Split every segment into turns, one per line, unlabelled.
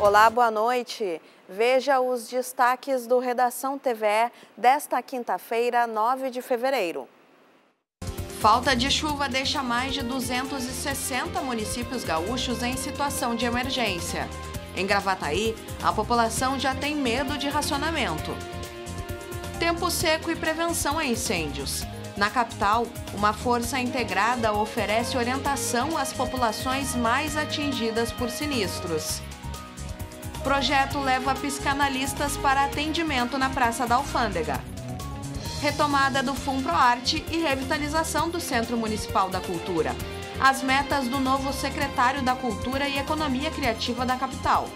Olá, boa noite. Veja os destaques do Redação TVE desta quinta-feira, 9 de fevereiro. Falta de chuva deixa mais de 260 municípios gaúchos em situação de emergência. Em Gravataí, a população já tem medo de racionamento. Tempo seco e prevenção a incêndios. Na capital, uma força integrada oferece orientação às populações mais atingidas por sinistros. Projeto leva psicanalistas para atendimento na Praça da Alfândega. Retomada do FUNPROARTE e revitalização do Centro Municipal da Cultura. As metas do novo secretário da Cultura e Economia Criativa da capital.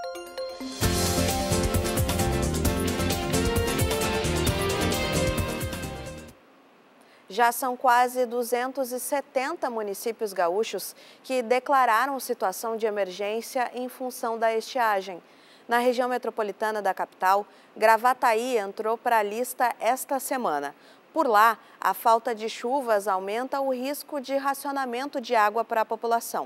Já são quase 270 municípios gaúchos que declararam situação de emergência em função da estiagem. Na região metropolitana da capital, Gravataí entrou para a lista esta semana. Por lá, a falta de chuvas aumenta o risco de racionamento de água para a população.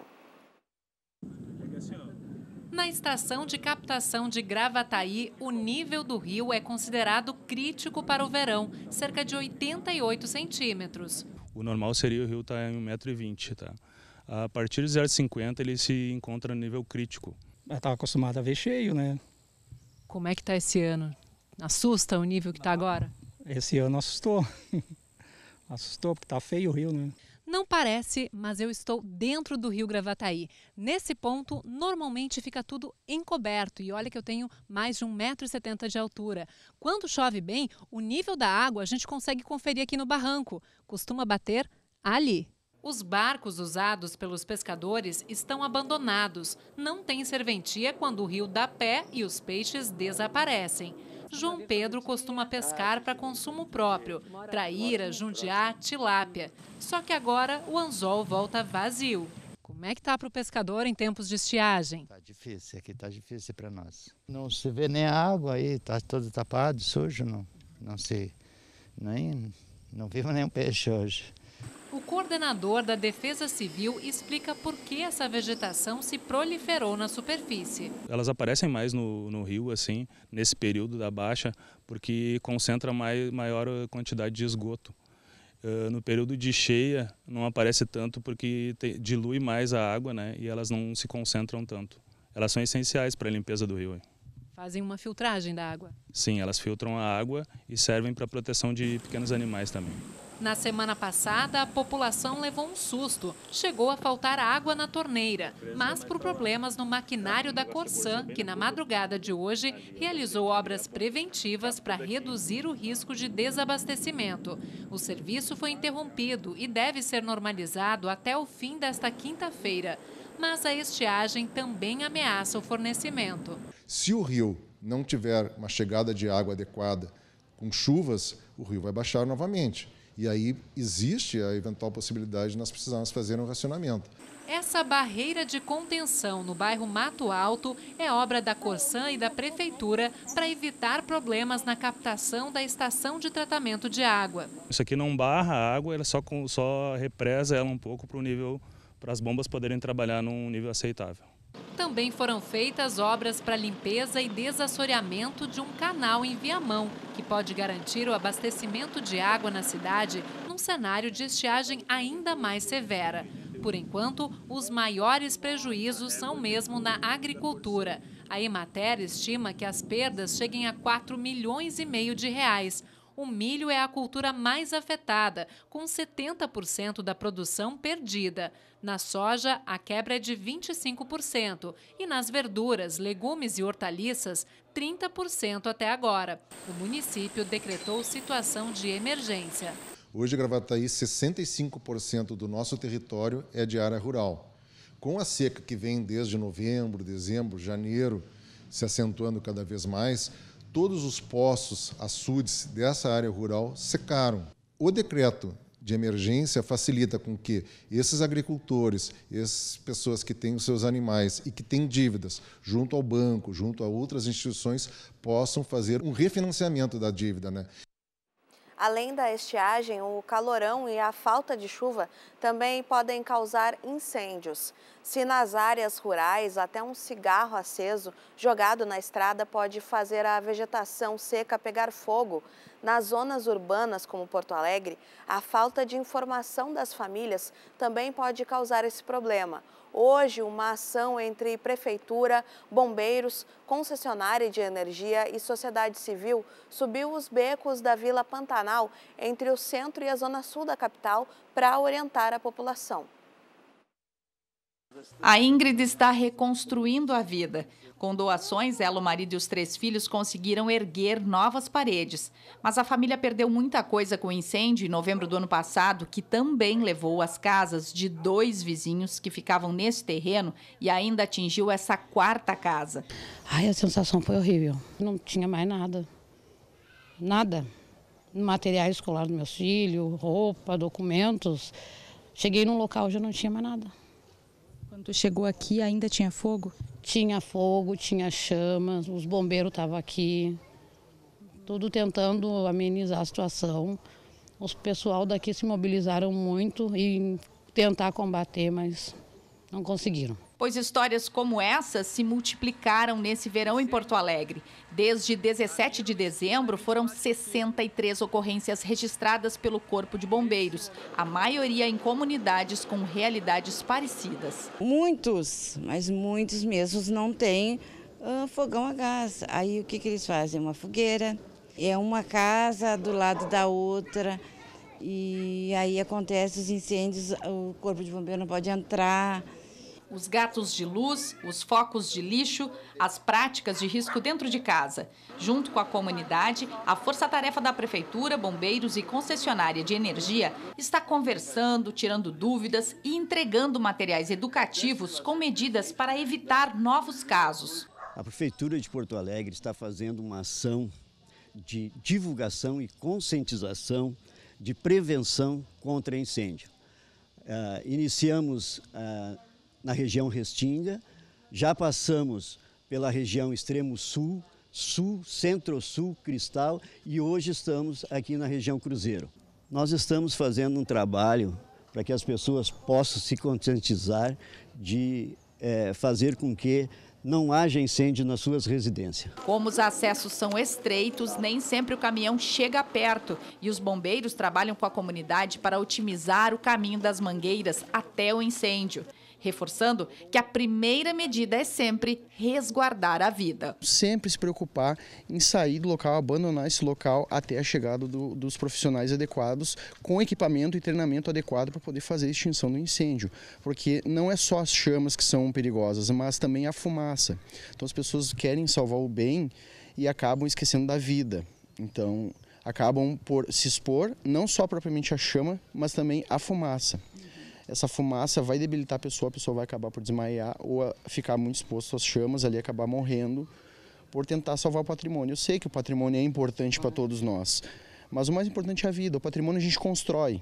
Na estação de captação de Gravataí, o nível do rio é considerado crítico para o verão, cerca de 88 centímetros.
O normal seria o rio estar em 1,20 m, tá? A partir de 0,50 ele se encontra no nível crítico.
Eu estava acostumado a ver cheio, né?
Como é que está esse ano? Assusta o nível que está agora?
Esse ano assustou. Assustou, porque está feio o rio, né?
Não parece, mas eu estou dentro do rio Gravataí. Nesse ponto, normalmente fica tudo encoberto. E olha que eu tenho mais de 1,70 m de altura. Quando chove bem, o nível da água a gente consegue conferir aqui no barranco. Costuma bater ali. Os barcos usados pelos pescadores estão abandonados. Não tem serventia quando o rio dá pé e os peixes desaparecem. João Pedro costuma pescar para consumo próprio, traíra, jundiá, tilápia. Só que agora o anzol volta vazio. Como é que tá para o pescador em tempos de estiagem?
Tá difícil, aqui tá difícil para nós. Não se vê nem a água aí, tá todo tapado, sujo, não vivo nem um peixe hoje.
O coordenador da Defesa Civil explica por que essa vegetação se proliferou na superfície.
Elas aparecem mais no rio, assim, nesse período da baixa, porque concentra maior quantidade de esgoto. No período de cheia não aparece tanto porque dilui mais a água, né? E elas não se concentram tanto. Elas são essenciais para a limpeza do rio.
Fazem uma filtragem da água?
Sim, elas filtram a água e servem para a proteção de pequenos animais também.
Na semana passada, a população levou um susto. Chegou a faltar água na torneira, mas por problemas no maquinário da Corsã, que na madrugada de hoje realizou obras preventivas para reduzir o risco de desabastecimento. O serviço foi interrompido e deve ser normalizado até o fim desta quinta-feira. Mas a estiagem também ameaça o fornecimento.
Se o rio não tiver uma chegada de água adequada, com chuvas, o rio vai baixar novamente. E aí existe a eventual possibilidade de nós precisarmos fazer um racionamento.
Essa barreira de contenção no bairro Mato Alto é obra da Corsã e da Prefeitura para evitar problemas na captação da estação de tratamento de água.
Isso aqui não barra a água, ela só represa ela um pouco para o nível, para as bombas poderem trabalhar num nível aceitável.
Também foram feitas obras para limpeza e desassoreamento de um canal em Viamão, que pode garantir o abastecimento de água na cidade num cenário de estiagem ainda mais severa. Por enquanto, os maiores prejuízos são mesmo na agricultura. A Emater estima que as perdas cheguem a 4,5 milhões de reais. O milho é a cultura mais afetada, com 70% da produção perdida. Na soja, a quebra é de 25% e nas verduras, legumes e hortaliças, 30% até agora. O município decretou situação de emergência.
Hoje, em Gravataí, 65% do nosso território é de área rural. Com a seca que vem desde novembro, dezembro, janeiro, se acentuando cada vez mais, todos os poços, açudes dessa área rural secaram. O decreto de emergência facilita com que esses agricultores, essas pessoas que têm os seus animais e que têm dívidas junto ao banco, junto a outras instituições, possam fazer um refinanciamento da dívida, né?
Além da estiagem, o calorão e a falta de chuva também podem causar incêndios. Se nas áreas rurais até um cigarro aceso jogado na estrada pode fazer a vegetação seca pegar fogo, nas zonas urbanas como Porto Alegre, a falta de informação das famílias também pode causar esse problema. Hoje, uma ação entre prefeitura, bombeiros, concessionária de energia e sociedade civil subiu os becos da Vila Pantanal entre o centro e a zona sul da capital para orientar a população.
A Ingrid está reconstruindo a vida. Com doações, ela, o marido e os 3 filhos conseguiram erguer novas paredes. Mas a família perdeu muita coisa com o incêndio em novembro do ano passado, que também levou as casas de 2 vizinhos que ficavam nesse terreno e ainda atingiu essa 4ª casa.
Ai, a sensação foi horrível. Não tinha mais nada. Nada. Material escolar dos meus filhos, roupa, documentos. Cheguei num local, já não tinha mais nada.
Quando tu chegou aqui, ainda tinha fogo?
Tinha fogo, tinha chamas, os bombeiros estavam aqui, tudo tentando amenizar a situação. Os pessoal daqui se mobilizaram muito e tentar combater, mas não conseguiram.
Pois histórias como essa se multiplicaram nesse verão em Porto Alegre. Desde 17 de dezembro, foram 63 ocorrências registradas pelo Corpo de Bombeiros, a maioria em comunidades com realidades parecidas.
Muitos, mas muitos mesmos não têm fogão a gás. Aí o que eles fazem? Uma fogueira, é uma casa do lado da outra e aí acontece os incêndios, o Corpo de Bombeiros não pode entrar.
Os gatos de luz, os focos de lixo, as práticas de risco dentro de casa. Junto com a comunidade, a força-tarefa da Prefeitura, bombeiros e concessionária de energia está conversando, tirando dúvidas e entregando materiais educativos com medidas para evitar novos casos.
A Prefeitura de Porto Alegre está fazendo uma ação de divulgação e conscientização de prevenção contra incêndio. Iniciamos na região Restinga, já passamos pela região extremo sul, sul, centro-sul, Cristal e hoje estamos aqui na região Cruzeiro. Nós estamos fazendo um trabalho para que as pessoas possam se conscientizar de fazer com que não haja incêndio nas suas residências.
Como os acessos são estreitos, nem sempre o caminhão chega perto e os bombeiros trabalham com a comunidade para otimizar o caminho das mangueiras até o incêndio. Reforçando que a primeira medida é sempre resguardar a vida.
Sempre se preocupar em sair do local, abandonar esse local até a chegada dos profissionais adequados, com equipamento e treinamento adequado para poder fazer a extinção do incêndio. Porque não é só as chamas que são perigosas, mas também a fumaça. Então as pessoas querem salvar o bem e acabam esquecendo da vida. Então acabam por se expor não só propriamente a chama, mas também a fumaça. Essa fumaça vai debilitar a pessoa vai acabar por desmaiar ou ficar muito exposto às chamas, ali acabar morrendo por tentar salvar o patrimônio. Eu sei que o patrimônio é importante para todos nós, mas o mais importante é a vida, o patrimônio a gente constrói.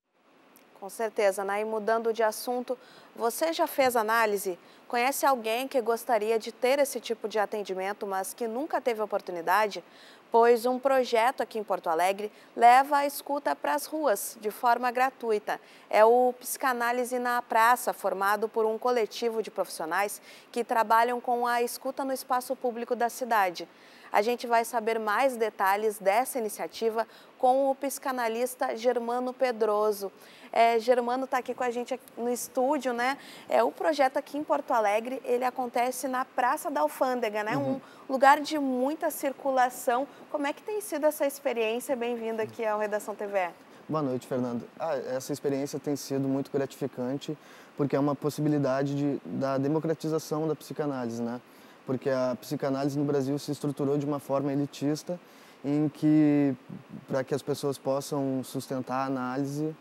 Com certeza, né? E mudando de assunto, você já fez análise? Conhece alguém que gostaria de ter esse tipo de atendimento, mas que nunca teve oportunidade? Pois um projeto aqui em Porto Alegre leva a escuta para as ruas, de forma gratuita. É o Psicanálise na Praça, formado por um coletivo de profissionais que trabalham com a escuta no espaço público da cidade. A gente vai saber mais detalhes dessa iniciativa com o psicanalista Germano Pedroso. Germano está aqui com a gente no estúdio, né? O projeto aqui em Porto Alegre, ele acontece na Praça da Alfândega, né? Um lugar de muita circulação. Como é que tem sido essa experiência? Bem-vindo aqui ao Redação TVE.
Boa noite, Fernando. Essa experiência tem sido muito gratificante, porque é uma possibilidade da democratização da psicanálise, né? Porque a psicanálise no Brasil se estruturou de uma forma elitista, em que, para que as pessoas possam sustentar a análise,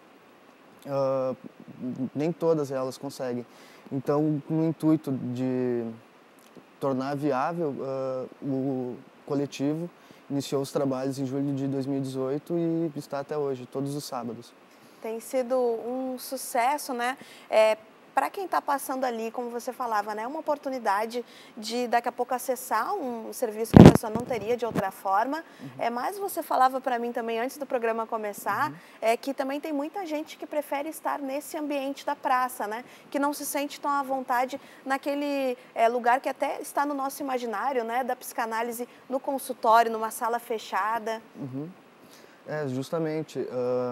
nem todas elas conseguem. Então, no intuito de tornar viável, o coletivo iniciou os trabalhos em julho de 2018 e está até hoje, todos os sábados.
Tem sido um sucesso, né? para quem está passando ali, como você falava, né, uma oportunidade de daqui a pouco acessar um serviço que a pessoa não teria de outra forma. Mas você falava para mim também, antes do programa começar, que também tem muita gente que prefere estar nesse ambiente da praça, né, que não se sente tão à vontade naquele lugar que até está no nosso imaginário, né, da psicanálise no consultório, numa sala fechada.
Justamente.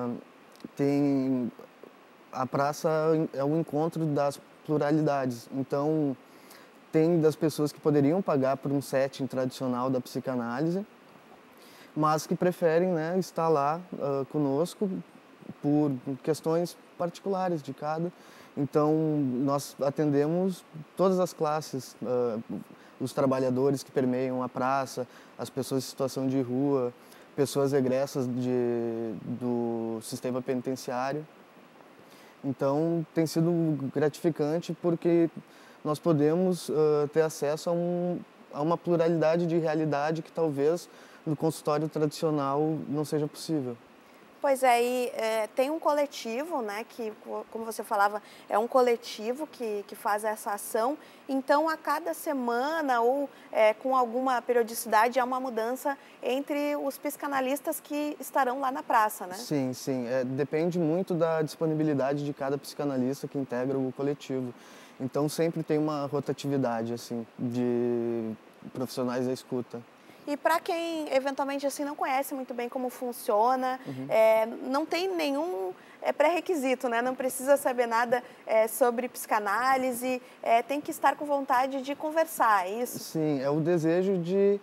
A praça é o encontro das pluralidades. Então, tem das pessoas que poderiam pagar por um setting tradicional da psicanálise, mas que preferem, né, estar lá conosco por questões particulares de cada. Então, nós atendemos todas as classes, os trabalhadores que permeiam a praça, as pessoas em situação de rua, pessoas egressas do sistema penitenciário. Então, tem sido gratificante porque nós podemos ter acesso a uma pluralidade de realidade que talvez no consultório tradicional não seja possível.
Pois é, e tem um coletivo, né, que, como você falava, é um coletivo que faz essa ação. Então, a cada semana ou com alguma periodicidade, há uma mudança entre os psicanalistas que estarão lá na praça, né?
Sim, sim. Depende muito da disponibilidade de cada psicanalista que integra o coletivo. Então, sempre tem uma rotatividade, assim, de profissionais da escuta.
E para quem, eventualmente, assim, não conhece muito bem como funciona, não tem nenhum pré-requisito, né? Não precisa saber nada sobre psicanálise, tem que estar com vontade de conversar, é isso?
Sim, é o desejo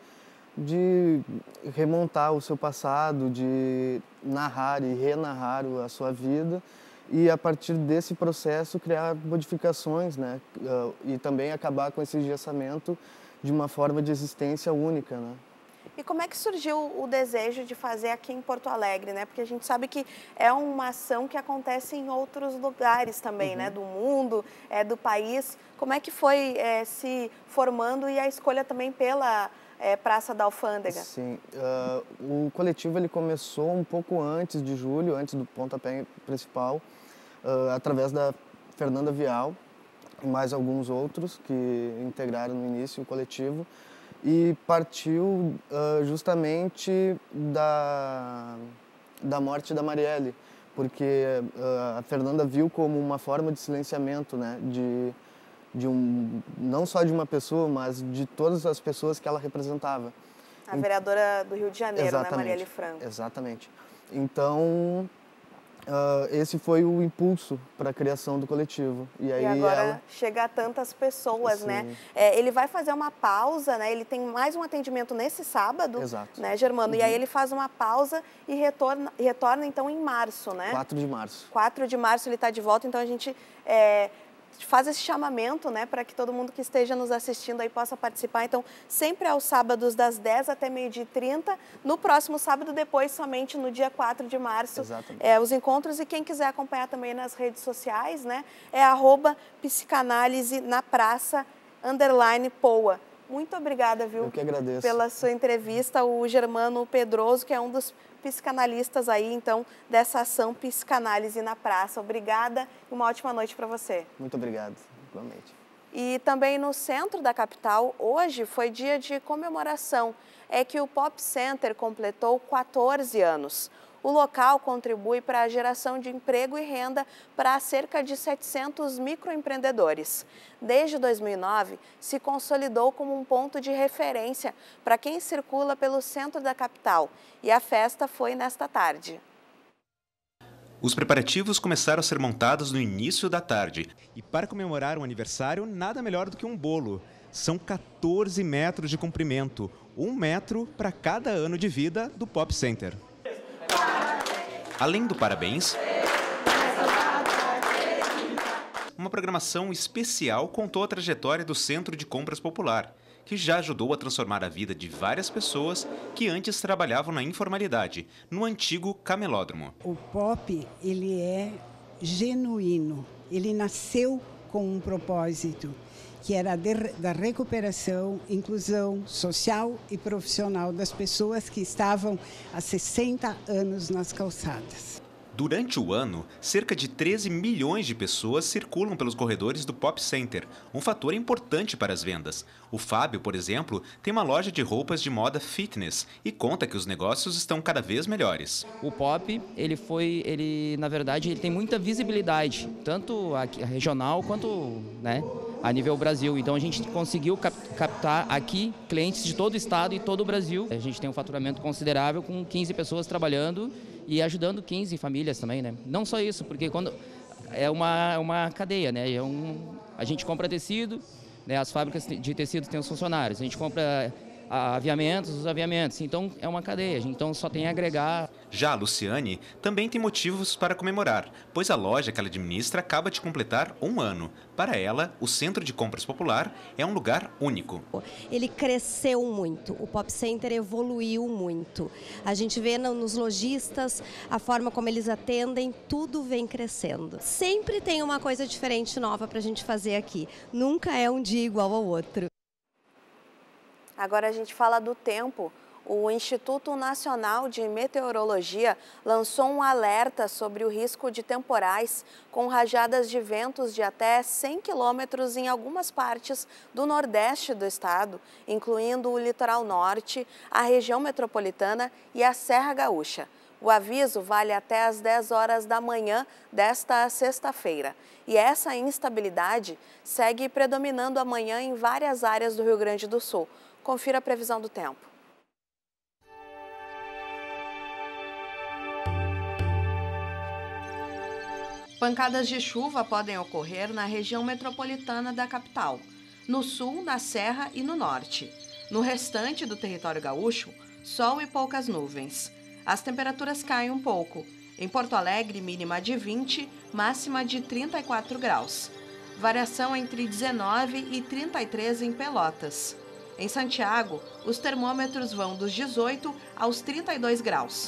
de remontar o seu passado, de narrar e renarrar a sua vida e, a partir desse processo, criar modificações, né? E também acabar com esse engessamento de uma forma de existência única, né?
E como é que surgiu o desejo de fazer aqui em Porto Alegre, né? Porque a gente sabe que é uma ação que acontece em outros lugares também, né? Do mundo, do país. Como é que foi se formando e a escolha também pela Praça da Alfândega?
Sim, o coletivo ele começou um pouco antes de julho, antes do pontapé principal, através da Fernanda Vial e mais alguns outros que integraram no início o coletivo. E partiu justamente da morte da Marielle, porque a Fernanda viu como uma forma de silenciamento, né, não só de uma pessoa, mas de todas as pessoas que ela representava.
A vereadora do Rio de Janeiro, né, Marielle Franco.
Exatamente. Então, esse foi o impulso para a criação do coletivo. E
agora chega a tantas pessoas, sim, né? Ele vai fazer uma pausa, né? Ele tem mais um atendimento nesse sábado,
exato,
né, Germano? E aí ele faz uma pausa e retorna então em março, né?
4 de março.
4 de março ele está de volta, então a gente faz esse chamamento, né, para que todo mundo que esteja nos assistindo aí possa participar. Então, sempre aos sábados das 10 até 12h30. No próximo sábado, depois somente no dia 4 de março, os encontros. E quem quiser acompanhar também nas redes sociais, né, é @psicanálise na praça _Poa. Muito obrigada, viu?
Eu que agradeço.
Pela sua entrevista, o Germano Pedroso, que é um dos psicanalistas aí, então, dessa ação Psicanálise na Praça. Obrigada e uma ótima noite para você.
Muito obrigado, igualmente.
E também no centro da capital, hoje foi dia de comemoração. É que o Pop Center completou 14 anos. O local contribui para a geração de emprego e renda para cerca de 700 microempreendedores. Desde 2009, se consolidou como um ponto de referência para quem circula pelo centro da capital. E a festa foi nesta tarde.
Os preparativos começaram a ser montados no início da tarde. E para comemorar um aniversário, nada melhor do que um bolo. São 14 metros de comprimento, 1 metro para cada ano de vida do Pop Center. Além do parabéns, uma programação especial contou a trajetória do Centro de Compras Popular, que já ajudou a transformar a vida de várias pessoas que antes trabalhavam na informalidade, no antigo camelódromo.
O Pop, ele é genuíno, ele nasceu com um propósito, que era da recuperação, inclusão social e profissional das pessoas que estavam há 60 anos nas calçadas.
Durante o ano, cerca de 13 milhões de pessoas circulam pelos corredores do Pop Center, um fator importante para as vendas. O Fábio, por exemplo, tem uma loja de roupas de moda fitness e conta que os negócios estão cada vez melhores.
O Pop, na verdade, ele tem muita visibilidade, tanto aqui, regional quanto, né, a nível Brasil. Então a gente conseguiu captar aqui clientes de todo o estado e todo o Brasil. A gente tem um faturamento considerável com 15 pessoas trabalhando e ajudando 15 famílias também, né? Não só isso, porque quando é uma cadeia, né? A gente compra tecido, né? As fábricas de tecido têm os funcionários, a gente compra os aviamentos, então é uma cadeia, então só tem a agregar.
Já a Luciane também tem motivos para comemorar, pois a loja que ela administra acaba de completar 1 ano. Para ela, o Centro de Compras Popular é um lugar único.
Ele cresceu muito, o Pop Center evoluiu muito. A gente vê nos lojistas, a forma como eles atendem, tudo vem crescendo. Sempre tem uma coisa diferente, nova para a gente fazer aqui. Nunca é um dia igual ao outro.
Agora a gente fala do tempo. O Instituto Nacional de Meteorologia lançou um alerta sobre o risco de temporais com rajadas de ventos de até 100 km em algumas partes do nordeste do estado, incluindo o litoral norte, a região metropolitana e a Serra Gaúcha. O aviso vale até às 10 horas da manhã desta sexta-feira. E essa instabilidade segue predominando amanhã em várias áreas do Rio Grande do Sul. Confira a previsão do tempo. Pancadas de chuva podem ocorrer na região metropolitana da capital, no sul, na Serra e no norte. No restante do território gaúcho, sol e poucas nuvens. As temperaturas caem um pouco. Em Porto Alegre, mínima de 20, máxima de 34 graus. Variação entre 19 e 33 em Pelotas. Em Santiago, os termômetros vão dos 18 aos 32 graus.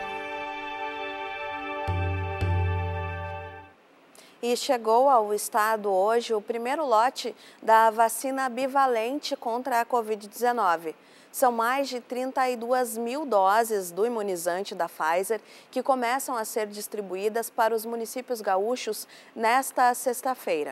E chegou ao estado hoje o primeiro lote da vacina bivalente contra a Covid-19. São mais de 32 mil doses do imunizante da Pfizer que começam a ser distribuídas para os municípios gaúchos nesta sexta-feira.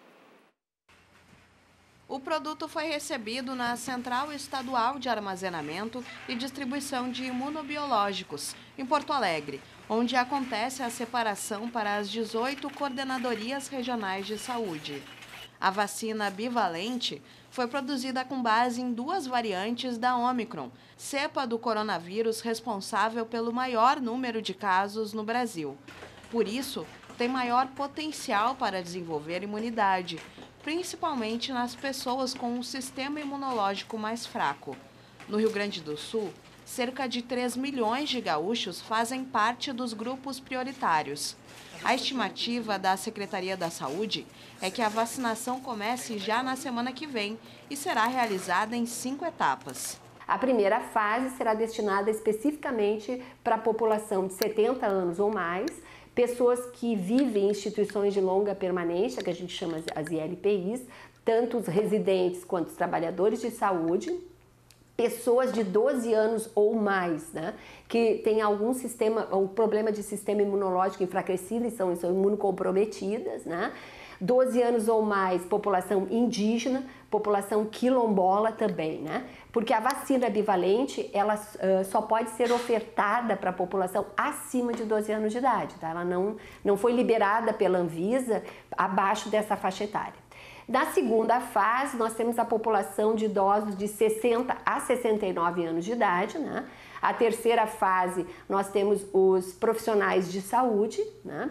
O produto foi recebido na Central Estadual de Armazenamento e Distribuição de Imunobiológicos, em Porto Alegre, onde acontece a separação para as 18 coordenadorias regionais de saúde. A vacina bivalente foi produzida com base em 2 variantes da Omicron, cepa do coronavírus responsável pelo maior número de casos no Brasil. Por isso, tem maior potencial para desenvolver imunidade, principalmente nas pessoas com um sistema imunológico mais fraco. No Rio Grande do Sul, cerca de 3 milhões de gaúchos fazem parte dos grupos prioritários. A estimativa da Secretaria da Saúde é que a vacinação comece já na semana que vem e será realizada em 5 etapas.
A primeira fase será destinada especificamente para a população de 70 anos ou mais, pessoas que vivem em instituições de longa permanência, que a gente chama as ILPIs, tanto os residentes quanto os trabalhadores de saúde, pessoas de 12 anos ou mais, né, que têm algum problema de sistema imunológico enfraquecido e são imunocomprometidas, né, 12 anos ou mais, população indígena, população quilombola também, né? Porque a vacina bivalente, ela só pode ser ofertada para a população acima de 12 anos de idade, tá? Ela não foi liberada pela Anvisa abaixo dessa faixa etária. Na segunda fase, nós temos a população de idosos de 60 a 69 anos de idade, né? A terceira fase, nós temos os profissionais de saúde, né?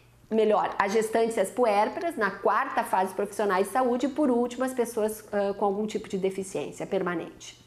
As gestantes e as puérperas, na quarta fase, profissionais de saúde e, por último, as pessoas com algum tipo de deficiência permanente.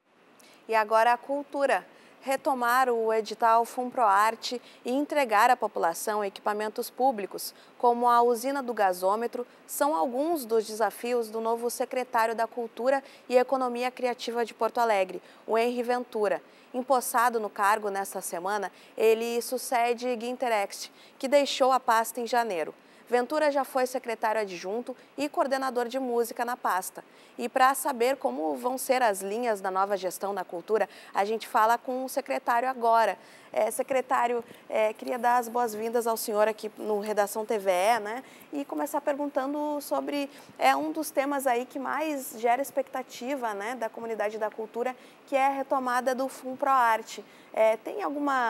E agora a cultura. Retomar o edital Funproarte e entregar à população equipamentos públicos, como a usina do gasômetro, são alguns dos desafios do novo secretário da Cultura e Economia Criativa de Porto Alegre, o Henri Ventura. Empossado no cargo nesta semana, ele sucede Guinter Ext, que deixou a pasta em janeiro. Ventura já foi secretário adjunto e coordenador de música na pasta. E para saber como vão ser as linhas da nova gestão da cultura, a gente fala com o secretário agora. Secretário, queria dar as boas-vindas ao senhor aqui no Redação TVE, né? E começar perguntando sobre um dos temas aí que mais gera expectativa, né, da comunidade da cultura, que é a retomada do FUNPROARTE. Tem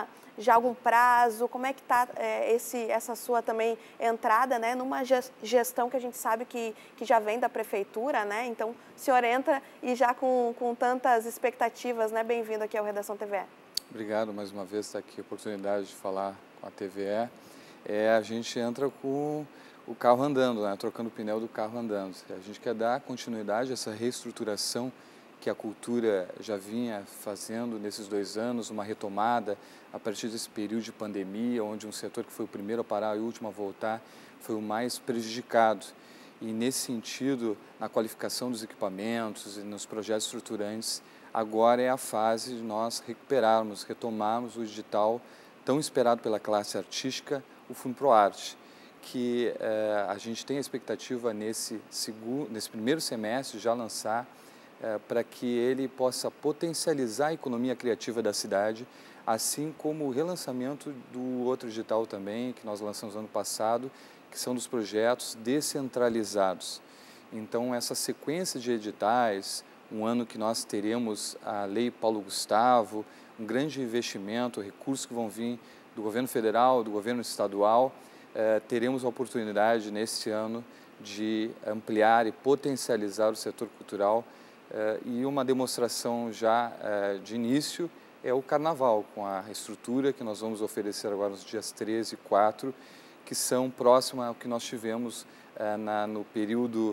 já algum prazo? Como é que está essa sua também entrada, né, numa gestão que a gente sabe que já vem da prefeitura, né? Então, o senhor entra e já com tantas expectativas, né? Bem-vindo aqui ao Redação TVE.
Obrigado mais uma vez por estar aqui, a oportunidade de falar com a TVE. A gente entra com o carro andando, né? Trocando o pneu do carro andando. A gente quer dar continuidade a essa reestruturação que a cultura já vinha fazendo nesses 2 anos, uma retomada a partir desse período de pandemia, onde um setor que foi o primeiro a parar e o último a voltar foi o mais prejudicado. E nesse sentido, na qualificação dos equipamentos e nos projetos estruturantes, agora é a fase de nós retomarmos o edital tão esperado pela classe artística, o FUNPROARTE, que a gente tem a expectativa nesse primeiro semestre já lançar para que ele possa potencializar a economia criativa da cidade, assim como o relançamento do outro edital também, que nós lançamos ano passado, que são dos projetos descentralizados. Então, essa sequência de editais, um ano que nós teremos a Lei Paulo Gustavo, um grande investimento, recursos que vão vir do governo federal, do governo estadual, teremos a oportunidade neste ano de ampliar e potencializar o setor cultural. E uma demonstração já de início é o Carnaval, com a estrutura que nós vamos oferecer agora nos dias 13 e 4, que são próximas ao que nós tivemos no período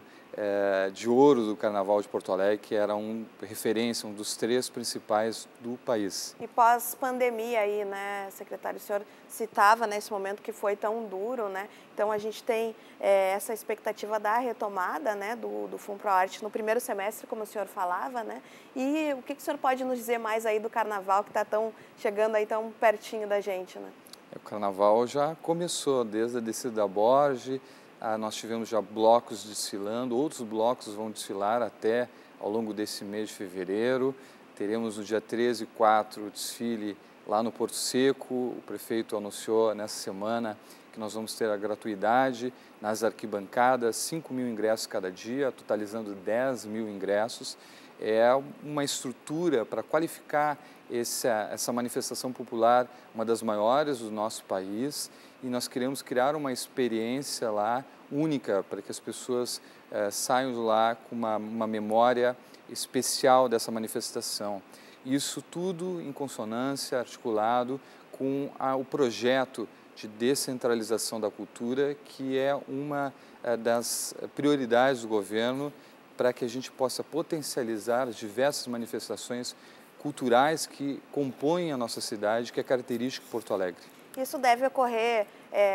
de ouro do Carnaval de Porto Alegre, que era referência, um dos 3 principais do país.
E pós-pandemia aí, né, secretário, o senhor citava nesse momento que foi tão duro, né? Então a gente tem essa expectativa da retomada, né, do FUNPROARTE no primeiro semestre, como o senhor falava, né? E o que o senhor pode nos dizer mais aí do Carnaval, que está chegando aí tão pertinho da gente, né?
O Carnaval já começou desde a descida da Borge. Nós tivemos já blocos desfilando, outros blocos vão desfilar até ao longo desse mês de fevereiro. Teremos no dia 13 e 4 o desfile lá no Porto Seco. O prefeito anunciou nessa semana que nós vamos ter a gratuidade nas arquibancadas, 5.000 ingressos cada dia, totalizando 10.000 ingressos. É uma estrutura para qualificar essa manifestação popular, uma das maiores do nosso país, e nós queremos criar uma experiência lá única para que as pessoas saiam de lá com uma memória especial dessa manifestação. Isso tudo em consonância, articulado com o projeto de descentralização da cultura, que é uma das prioridades do governo para que a gente possa potencializar as diversas manifestações culturais que compõem a nossa cidade, que é característica de Porto Alegre.
Isso deve ocorrer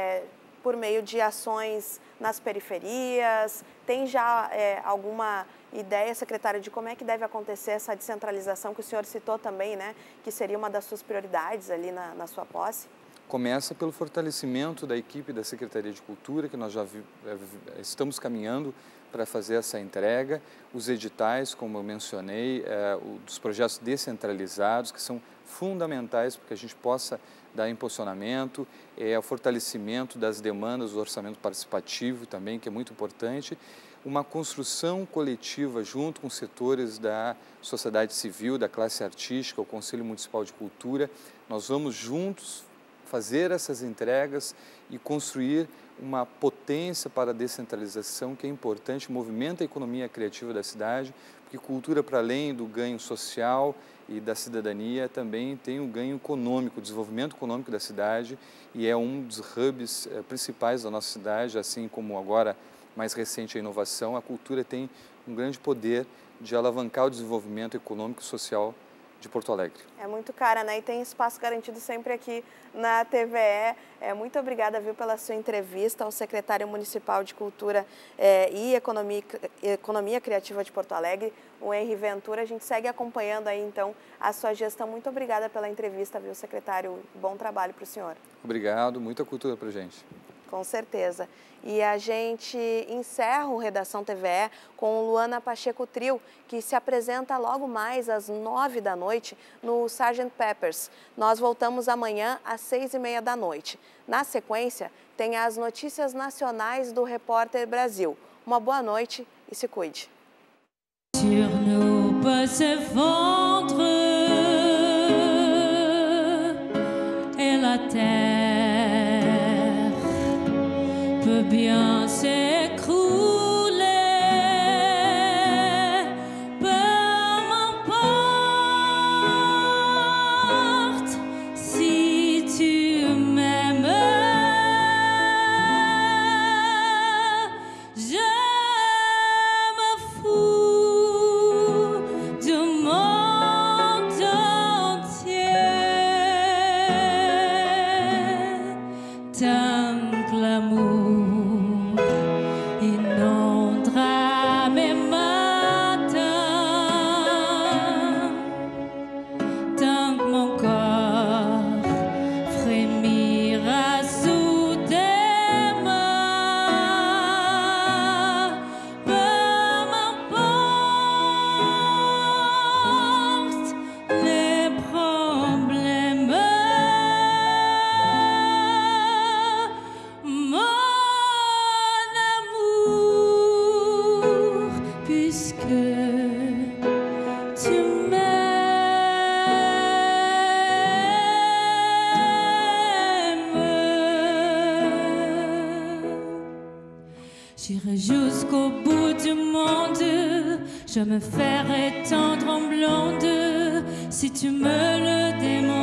por meio de ações nas periferias? Tem já alguma ideia, secretário, de como é que deve acontecer essa descentralização que o senhor citou também, né? Que seria uma das suas prioridades ali na sua posse?
Começa pelo fortalecimento da equipe da Secretaria de Cultura, que nós já estamos caminhando para fazer essa entrega, os editais, como eu mencionei, dos projetos descentralizados, que são fundamentais para que a gente possa dar impulsionamento, o fortalecimento das demandas do orçamento participativo também, que é muito importante, uma construção coletiva junto com setores da sociedade civil, da classe artística, o Conselho Municipal de Cultura. Nós vamos juntos fazer essas entregas e construir uma potência para a descentralização que é importante, movimenta a economia criativa da cidade, porque cultura, para além do ganho social e da cidadania, também tem um ganho econômico, o desenvolvimento econômico da cidade, e é um dos hubs principais da nossa cidade, assim como agora, mais recente, a inovação. A cultura tem um grande poder de alavancar o desenvolvimento econômico e social de Porto Alegre.
É muito cara, né? E tem espaço garantido sempre aqui na TVE. Muito obrigada, viu, pela sua entrevista ao secretário municipal de Cultura e Economia Criativa de Porto Alegre, o Henri Ventura. A gente segue acompanhando aí, então, a sua gestão. Muito obrigada pela entrevista, viu, secretário? Bom trabalho para o senhor.
Obrigado, muita cultura para a gente.
Com certeza. E a gente encerra o Redação TVE com Luana Pacheco Trio, que se apresenta logo mais às 9 da noite no Sgt. Peppers. Nós voltamos amanhã às 6h30 da noite. Na sequência, tem as notícias nacionais do Repórter Brasil. Uma boa noite e se cuide.
Sur nous peut s'effondrer et la terre peut bien s'écrouler, peu m'importe si tu m'aimes, je me fous du monde entier, tant que l'amour inondera mes matins, tant que mon corps frémira sous tes mains, peu m'importe les problèmes, mon amour, puisque tu m'aimes. J'irai jusqu'au bout du monde, je me ferai tendre en blonde si tu me le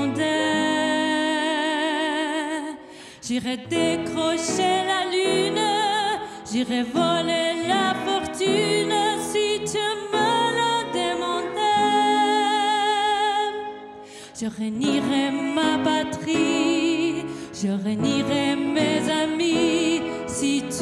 demandais. J'irai décrocher la lune, j'irai voler la fortune si tu me le demandais. Je réunirai ma patrie, je réunirai mes amis si tu